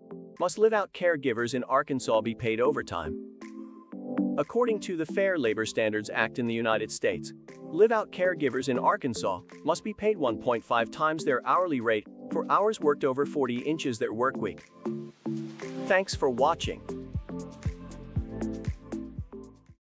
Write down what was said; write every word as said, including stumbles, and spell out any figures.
Must live-out caregivers in Arkansas be paid overtime? According to the Fair Labor Standards Act in the United States, live-out caregivers in Arkansas must be paid one point five times their hourly rate for hours worked over forty inches their work week. Thanks for watching.